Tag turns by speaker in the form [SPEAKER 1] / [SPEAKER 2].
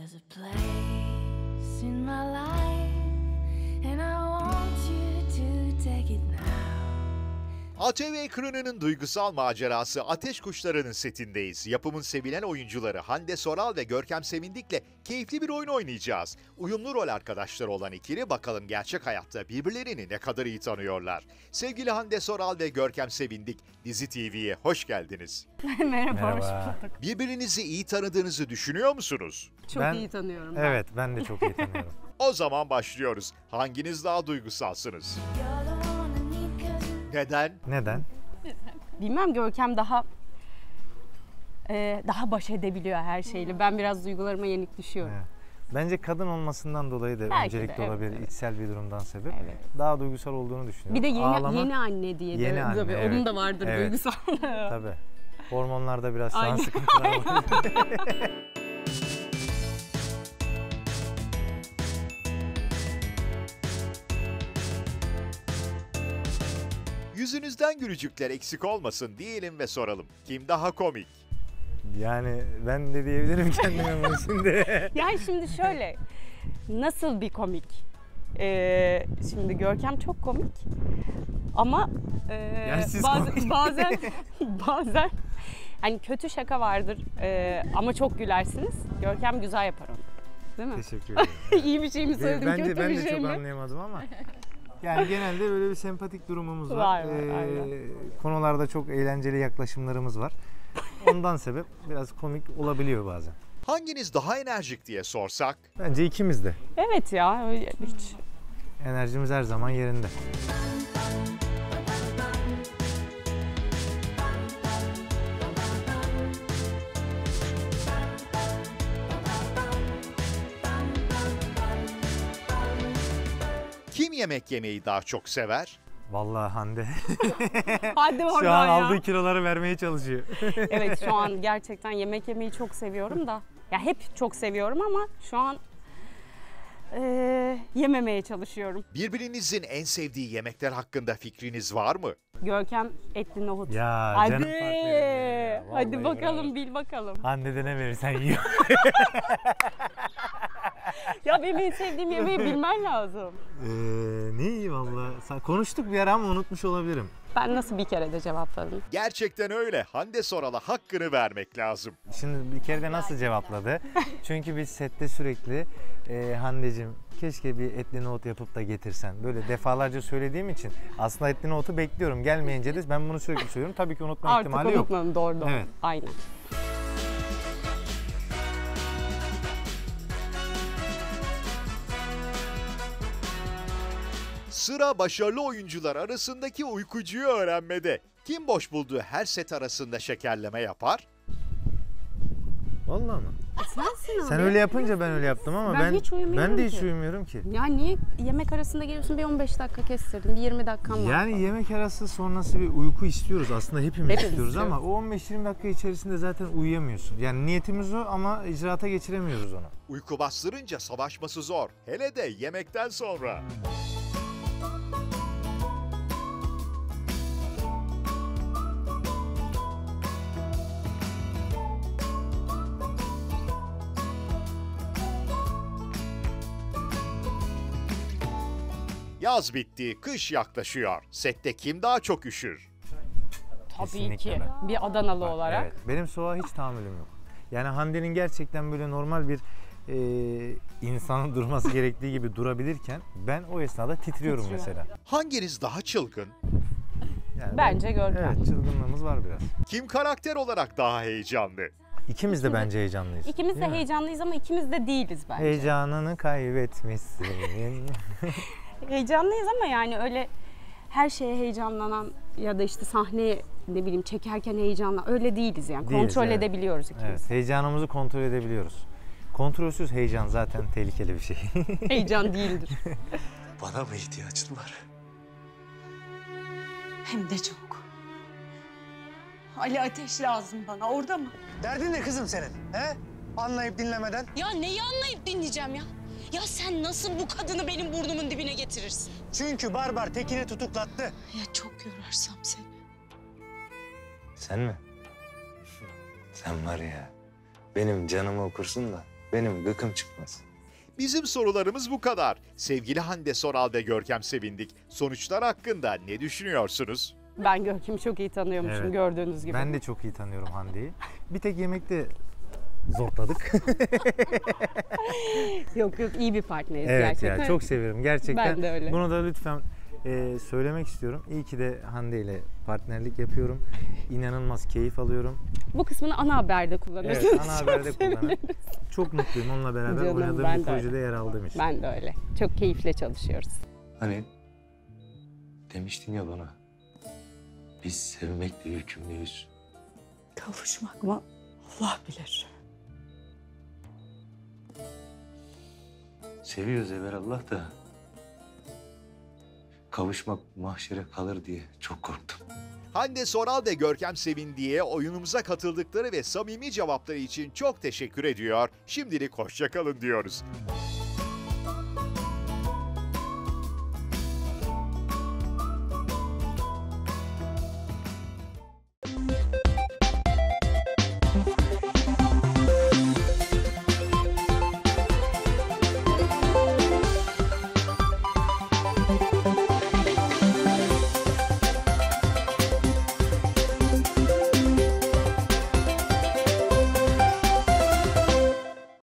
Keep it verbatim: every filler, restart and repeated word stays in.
[SPEAKER 1] There's a place in my life and I want you to take it now.
[SPEAKER 2] A T V ekranının duygusal macerası Ateş Kuşları'nın setindeyiz. Yapımın sevilen oyuncuları Hande Soral ve Görkem Sevindik'le keyifli bir oyun oynayacağız. Uyumlu rol arkadaşları olan ikili bakalım gerçek hayatta birbirlerini ne kadar iyi tanıyorlar. Sevgili Hande Soral ve Görkem Sevindik, Dizi T V'ye hoş geldiniz.
[SPEAKER 3] Merhaba,
[SPEAKER 4] Merhaba.
[SPEAKER 3] hoş bulduk.
[SPEAKER 2] Birbirinizi iyi tanıdığınızı düşünüyor musunuz?
[SPEAKER 3] Çok
[SPEAKER 4] Ben-
[SPEAKER 3] iyi tanıyorum. ben.
[SPEAKER 4] Evet, ben de çok iyi tanıyorum.
[SPEAKER 2] O zaman başlıyoruz. Hanginiz daha duygusalsınız? Neden?
[SPEAKER 4] Neden?
[SPEAKER 3] Bilmem, Görkem daha e, daha baş edebiliyor her şeyle. Ben biraz duygularıma yenik düşüyorum.
[SPEAKER 4] Evet. Bence kadın olmasından dolayı da
[SPEAKER 3] Belki
[SPEAKER 4] öncelikli
[SPEAKER 3] de, evet,
[SPEAKER 4] olabilir,
[SPEAKER 3] evet.
[SPEAKER 4] içsel bir durumdan sebep.
[SPEAKER 3] Evet.
[SPEAKER 4] Daha duygusal olduğunu düşünüyorum.
[SPEAKER 3] Bir de yeni
[SPEAKER 4] Ağlama,
[SPEAKER 3] yeni anne diye de
[SPEAKER 4] Yeni anne,
[SPEAKER 3] tabii
[SPEAKER 4] evet.
[SPEAKER 3] onun da vardır
[SPEAKER 4] Evet.
[SPEAKER 3] duygusal.
[SPEAKER 4] Tabii. Hormonlarda biraz şu an
[SPEAKER 3] Aynen.
[SPEAKER 4] sıkıntılar oluyor.
[SPEAKER 2] Yüzünüzden gülücükler eksik olmasın diyelim ve soralım. Kim daha komik?
[SPEAKER 4] Yani ben de diyebilirim kendime bunu şimdi.
[SPEAKER 3] Yani şimdi şöyle, nasıl bir komik? Ee, şimdi Görkem çok komik ama e,
[SPEAKER 4] Yersiz
[SPEAKER 3] bazen,
[SPEAKER 4] komik.
[SPEAKER 3] bazen bazen hani kötü şaka vardır e, ama çok gülersiniz. Görkem güzel yapar onu. Değil mi?
[SPEAKER 4] Teşekkür ederim.
[SPEAKER 3] İyi bir şey mi söyledim,
[SPEAKER 4] Bence
[SPEAKER 3] kötü
[SPEAKER 4] ben
[SPEAKER 3] bir
[SPEAKER 4] de
[SPEAKER 3] şey
[SPEAKER 4] çok
[SPEAKER 3] mi?
[SPEAKER 4] anlayamadım ama. Yani genelde böyle bir sempatik durumumuz var.
[SPEAKER 3] Var, var,
[SPEAKER 4] Ee,
[SPEAKER 3] aynen.
[SPEAKER 4] konularda çok eğlenceli yaklaşımlarımız var. Ondan sebep biraz komik olabiliyor bazen.
[SPEAKER 2] Hanginiz daha enerjik diye sorsak?
[SPEAKER 4] Bence ikimiz de.
[SPEAKER 3] Evet ya, öyle hiç.
[SPEAKER 4] Enerjimiz her zaman yerinde.
[SPEAKER 2] Kim yemek yemeyi daha çok sever?
[SPEAKER 4] Vallahi Hande
[SPEAKER 3] Hadi oradan
[SPEAKER 4] şu an
[SPEAKER 3] ya.
[SPEAKER 4] aldığı kiloları vermeye çalışıyor.
[SPEAKER 3] Evet, şu an gerçekten yemek yemeyi çok seviyorum da. Ya hep çok seviyorum ama şu an e, yememeye çalışıyorum.
[SPEAKER 2] Birbirinizin en sevdiği yemekler hakkında fikriniz var mı?
[SPEAKER 3] Görkem etli nohut.
[SPEAKER 4] Ya
[SPEAKER 3] Hadi.
[SPEAKER 4] canım partnerim ya.
[SPEAKER 3] Hadi
[SPEAKER 4] Vallahi
[SPEAKER 3] bakalım,
[SPEAKER 4] bravo.
[SPEAKER 3] bil bakalım.
[SPEAKER 4] Hande de ne verirsen yiyor.
[SPEAKER 3] Ya benim en sevdiğim yemeği bilmen lazım.
[SPEAKER 4] Ee, ne iyi valla. Sa- Konuştuk bir ara ama unutmuş olabilirim.
[SPEAKER 3] Ben nasıl bir kere de cevapladım?
[SPEAKER 2] Gerçekten öyle. Hande Soral'a hakkını vermek lazım.
[SPEAKER 4] Şimdi bir kere de nasıl cevapladı? Çünkü biz sette sürekli e, Hande'cim keşke bir etli nohut yapıp da getirsen. Böyle defalarca söylediğim için aslında etli nohutu bekliyorum. Gelmeyince de ben bunu sürekli söylüyorum. Tabii ki unutma
[SPEAKER 3] Artık
[SPEAKER 4] ihtimali yok.
[SPEAKER 3] unutmadım, doğru doğru.
[SPEAKER 4] Evet.
[SPEAKER 3] Aynen.
[SPEAKER 2] Sıra başarılı oyuncular arasındaki uykucuyu öğrenmede. Kim boş bulduğu her set arasında şekerleme yapar?
[SPEAKER 4] Vallahi mı?
[SPEAKER 3] Sensin
[SPEAKER 4] Sen
[SPEAKER 3] abi.
[SPEAKER 4] öyle yapınca ben öyle yaptım ama
[SPEAKER 3] Ben
[SPEAKER 4] ben
[SPEAKER 3] hiç uyumuyorum
[SPEAKER 4] ben de hiç
[SPEAKER 3] ki.
[SPEAKER 4] uyumuyorum ki.
[SPEAKER 3] Ya niye yemek arasında geliyorsun, bir on beş dakika kestirdim, bir yirmi dakikam var.
[SPEAKER 4] Yani yemek arası sonrası bir uyku istiyoruz. Aslında hepimiz
[SPEAKER 3] Hepimiz
[SPEAKER 4] istiyoruz ama
[SPEAKER 3] istiyoruz.
[SPEAKER 4] o on beş yirmi dakika içerisinde zaten uyuyamıyorsun. Yani niyetimiz o ama icraata geçiremiyoruz onu.
[SPEAKER 2] Uyku bastırınca savaşması zor. Hele de yemekten sonra. Yaz bitti, kış yaklaşıyor. Sette kim daha çok üşür?
[SPEAKER 3] Tabii
[SPEAKER 4] Kesinlikle
[SPEAKER 3] ki.
[SPEAKER 4] ben.
[SPEAKER 3] Bir Adanalı olarak.
[SPEAKER 4] Evet, benim soğuğa hiç tahammülüm yok. Yani Hande'nin gerçekten böyle normal bir e, insanın durması gerektiği gibi durabilirken ben o esnada titriyorum
[SPEAKER 3] Titriyor.
[SPEAKER 4] mesela.
[SPEAKER 2] Hanginiz daha çılgın?
[SPEAKER 4] Yani
[SPEAKER 3] Bence
[SPEAKER 4] ben-
[SPEAKER 3] Görkem.
[SPEAKER 4] Evet, çılgınlığımız var biraz.
[SPEAKER 2] Kim karakter olarak daha heyecanlı?
[SPEAKER 4] İkimiz de bence heyecanlıyız.
[SPEAKER 3] İkimiz de
[SPEAKER 4] Değil mi?
[SPEAKER 3] heyecanlıyız ama ikimiz de değiliz bence.
[SPEAKER 4] Heyecanını kaybetmişsin.
[SPEAKER 3] Heyecanlıyız ama yani öyle her şeye heyecanlanan ya da işte sahneye ne bileyim çekerken heyecanla öyle değiliz yani.
[SPEAKER 4] Değiliz,
[SPEAKER 3] Kontrol
[SPEAKER 4] evet.
[SPEAKER 3] edebiliyoruz ikimiz.
[SPEAKER 4] Evet, heyecanımızı kontrol edebiliyoruz. Kontrolsüz heyecan zaten tehlikeli bir şey.
[SPEAKER 3] Heyecan değildir.
[SPEAKER 5] Bana mı ihtiyacın var?
[SPEAKER 6] Hem de çok. Ali Ateş lazım bana, orada mı?
[SPEAKER 5] Derdin ne kızım senin? He? Anlayıp dinlemeden.
[SPEAKER 6] Ya neyi anlayıp dinleyeceğim ya? Ya sen nasıl bu kadını benim burnumun dibine getirirsin?
[SPEAKER 5] Çünkü Barbar Tekin'i tutuklattı.
[SPEAKER 6] Ya çok yorarsam seni.
[SPEAKER 4] Sen mi? Sen var ya, benim canımı okursun da benim gıkım çıkmaz.
[SPEAKER 2] Bizim sorularımız bu kadar. Sevgili Hande Soral ve Görkem Sevindik, sonuçlar hakkında ne düşünüyorsunuz?
[SPEAKER 3] Ben Görkem'i çok iyi tanıyormuşum
[SPEAKER 4] Evet.
[SPEAKER 3] gördüğünüz gibi.
[SPEAKER 4] Ben de çok iyi tanıyorum Hande'yi. Bir tek yemekte zorladık.
[SPEAKER 3] Yok yok iyi bir partneriz
[SPEAKER 4] Evet
[SPEAKER 3] gerçekten.
[SPEAKER 4] ya çok seviyorum gerçekten.
[SPEAKER 3] Ben de öyle.
[SPEAKER 4] Bunu da lütfen e, söylemek istiyorum. İyi ki de Hande ile partnerlik yapıyorum. İnanılmaz keyif alıyorum.
[SPEAKER 3] Bu kısmını ana haberde kullanırsınız.
[SPEAKER 4] Evet, ana haberde kullanırım. Çok mutluyum onunla beraber
[SPEAKER 3] Canım,
[SPEAKER 4] oynadığım
[SPEAKER 3] ben
[SPEAKER 4] bir
[SPEAKER 3] de
[SPEAKER 4] projede yer aldığım için.
[SPEAKER 3] Ben de öyle. Çok keyifle çalışıyoruz.
[SPEAKER 7] Hani demiştin ya bana, biz sevmekle yükümlüyüz.
[SPEAKER 6] Kavuşmak mı? Allah bilir.
[SPEAKER 7] Seviyoruz evvelallah da kavuşmak mahşere kalır diye çok korktum.
[SPEAKER 2] Hande Soral ve Görkem Sevindik'e oyunumuza katıldıkları ve samimi cevapları için çok teşekkür ediyor. Şimdilik hoşça kalın diyoruz.